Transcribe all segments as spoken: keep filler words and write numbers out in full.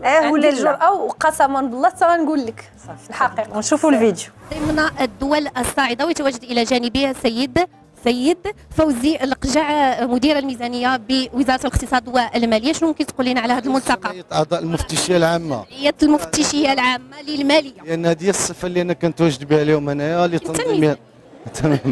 اه ولا لا؟ او قسما بالله غنقول لك الحقيقه. ونشوفوا الفيديو. ضمن الدول الصاعده ويتواجد الى جانبه السيد سيد فوزي القجع مدير الميزانيه بوزاره الاقتصاد والماليه. شنو ممكن تقول لنا على هذا الملتقى؟ اعضاء المفتشيه العامه. هي المفتشيه العامه للماليه. لان هذه هي الصفه اللي انا كنتواجد بها اليوم انايا لتنظيم. تمام.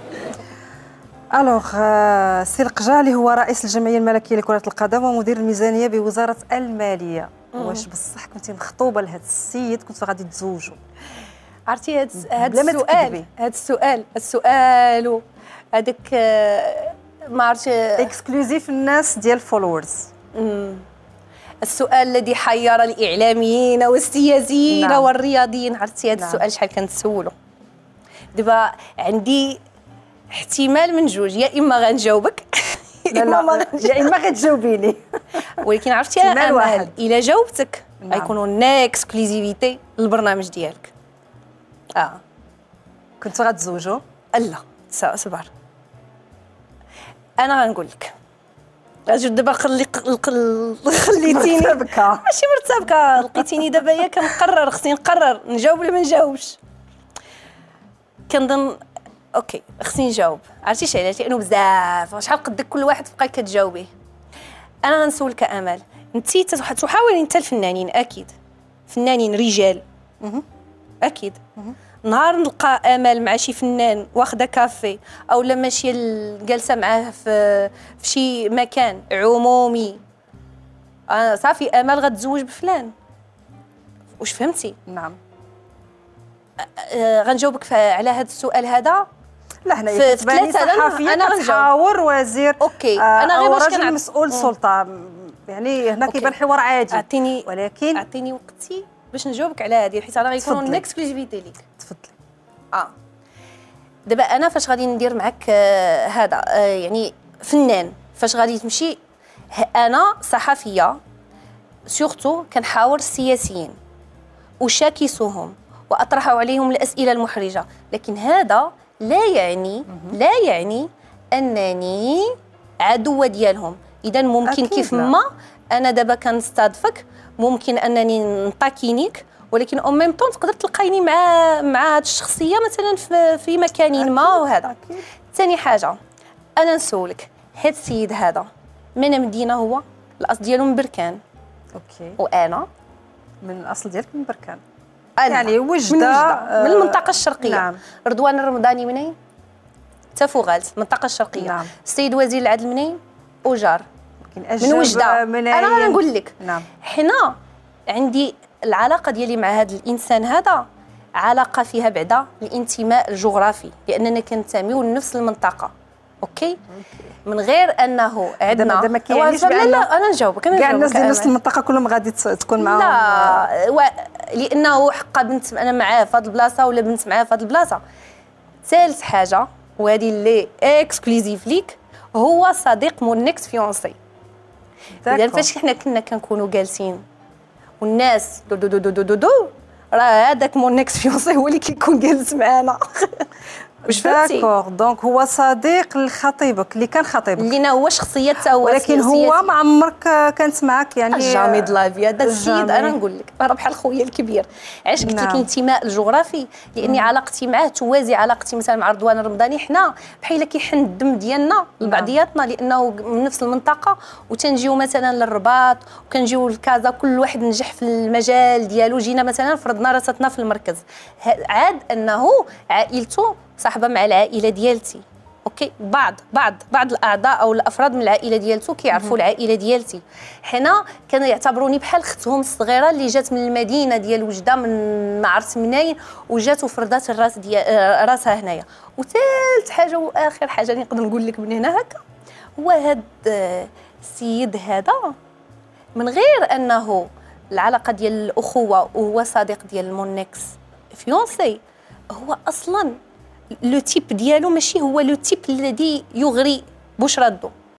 الوغ سي القجع اللي هو رئيس الجمعيه الملكيه لكره القدم ومدير الميزانيه بوزاره الماليه. مم. واش بصح كنتي مخطوبه لهذا السيد كنتوا غادي تزوجوا؟ عرفتي هذا هذا السؤال هذا السؤال السؤال هذاك ما عرفتش اكسكلوزيف الناس ديال الفولورز. السؤال الذي حير الاعلاميين والسياسيين نعم. والرياضيين. عرفتي هذا نعم. السؤال شحال كنتسولو دابا؟ عندي احتمال من جوج، يا اما غنجاوبك لا لا يا اما غتجاوبيني. ولكن عرفتي انا الا جاوبتك نعم. غيكونوا نا اكسكلوزيفيتي للبرنامج ديالك. اه كنتوا غتزوجوا؟ لا صبر، انا غنقول لك اجي دابا خلي خليتيني مرتبكه ماشي مرتبكه، لقيتيني دابا هي كنقرر، خصني نقرر نجاوب ولا ما نجاوبش. كنظن اوكي خصني نجاوب. عرفتي علاش؟ لانه بزاف شحال قدك كل واحد تبقاي كتجاوبيه. انا غنسولك امل، انت تحاولي انت الفنانين اكيد فنانين رجال اكيد نهار نلقى امل مع شي فنان واخده كافي او لا ماشيه جالسه معاه في في شي مكان عمومي، انا صافي امل غتزوج بفلان. واش فهمتي؟ نعم. أه غنجاوبك على هذا السؤال هذا. لا حنا في ثلاثه صحفيه انا كتحاور وزير اوكي آه انا غير باش راجل مسؤول سلطه، يعني هنا كيبان حوار عادي. اعطيني ولكن اعطيني وقتي باش نجاوبك على هذه، حيت انا غيكون اكسكلوزيفيتي ليك. تفضلي. اه دابا انا فاش غادي ندير معك آه هذا آه يعني فنان، فاش غادي تمشي انا صحفيه سورتو كنحاور السياسيين وشاكسوهم واطرح عليهم الاسئله المحرجه، لكن هذا لا يعني لا يعني انني عدوه ديالهم. اذا ممكن كيف ما انا دابا كنستضفك ممكن انني نطاكينيك، ولكن او ميم طون تقدر تلقايني مع مع هذه الشخصيه مثلا في, في مكان ما. وهذا ثاني حاجه انا نسولك، هذا السيد هذا من مدينه هو؟ الاصل ديالو من بركان. اوكي. وانا من الاصل ديالك من بركان، يعني وجده من, آه من المنطقه الشرقيه. نعم. رضوان الرمضاني منين؟ تفوغالت المنطقه الشرقيه. نعم. السيد وزير العدل منين؟ اوجار من وجده. انا غنقول لك نعم. حنا عندي العلاقه ديالي مع هذا الانسان هذا علاقه فيها بعدا الانتماء الجغرافي، لاننا كننتميو لنفس المنطقه. اوكي من غير انه عندنا دابا ما كاينش. لا لا انا نجاوبك انا كاع الناس ديال نفس المنطقه كلهم غادي تكون معاهم. لا و... لانه حقا بنت انا معاه في هذه البلاصه ولا بنت معاه في هذه البلاصه. ثالث حاجه وهذه اللي اكسكلوزيف ليك، هو صديق مون نيكس فيونسي. اذا فاش حنا كنا كنكونوا جالسين والناس دو دو دو دو دو, دو راه هذاك مون نيكس فيونسي هو اللي كيكون جالس معانا. واش فهمتي؟ داكوغ دونك هو صديق لخطيبك اللي كان خطيبك اللي هو شخصيه تا هو، ولكن هو ما عمرك كانت معك يعني جامي د لافي. هذا السيد انا نقول لك راه بحال خويا الكبير. علاش قلت لك نعم. الانتماء الجغرافي؟ لاني مم. علاقتي معاه توازي علاقتي مثلا مع رضوان الرمضاني. حنا بحال كيحن الدم ديالنا لبعضياتنا لانه من نفس المنطقه، وتنجيو مثلا للرباط وكنجيو لكازا، كل واحد نجح في المجال ديالو. جينا مثلا فرضنا راساتنا في المركز، عاد انه عائلته صاحبه مع العائله ديالتي. اوكي بعض بعض بعض الاعضاء او الافراد من العائله ديالته كيعرفوا العائله ديالتي. حنا كانوا يعتبروني بحال اختهم الصغيره اللي جات من المدينه ديال وجده من ما عرفت منين وجات وفرضات الراس ديال راسها هنايا. وثالث حاجه واخر حاجه اللي نقدر نقول لك من هنا هكا، هو هذا السيد هذا من غير انه العلاقه ديال الاخوه وهو صديق ديال مونيكس فيونسي، هو اصلا لو تيب ديالو ماشي هو لو تيب الذي يغري بشرى الضو.